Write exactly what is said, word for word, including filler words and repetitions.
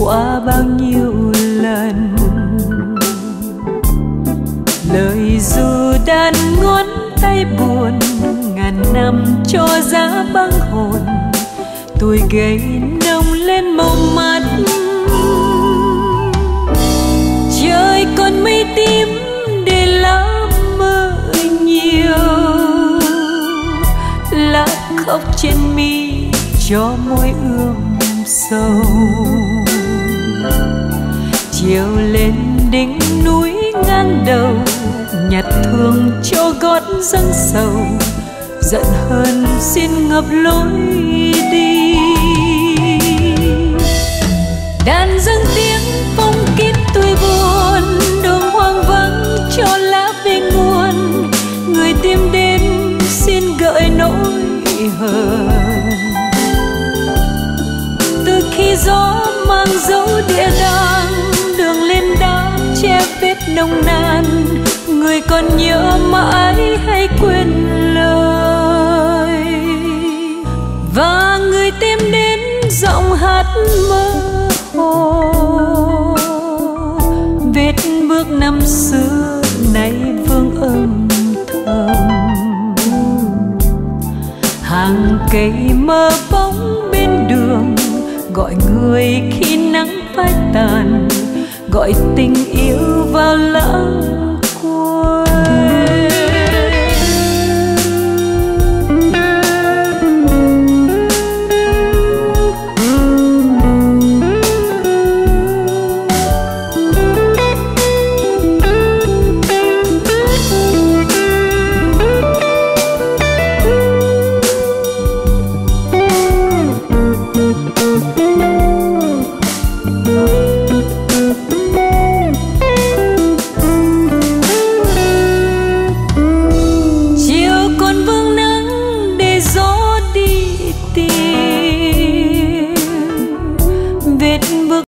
qua bao nhiêu lần. Lời dù đàn ngón tay buồn, ngàn năm cho giá băng hồn, tuổi gầy nồng lên màu mắt. Trời còn mây tím để lá mơ nhiều, lá khóc trên mi cho môi ươm sầu. Chiều lên đỉnh núi ngang đầu, nhặt thương cho gót dâng sầu, giận hơn xin ngập lối đi. Đàn dâng tiếng phong kín tuổi buồn, đường hoang vắng cho lá về nguồn, người tìm đến xin gợi nỗi hờn. Từ khi gió mang dấu địa đàng, đường lên đá che vết nồng nàn, người còn nhớ mãi hay quên lời. Và người tìm đến giọng hát mơ hồ, vết bước năm xưa nay vương âm thầm. Hàng cây mơ bóng bên đường, gọi người khi nắng phai tàn, gọi tình yêu vào lãng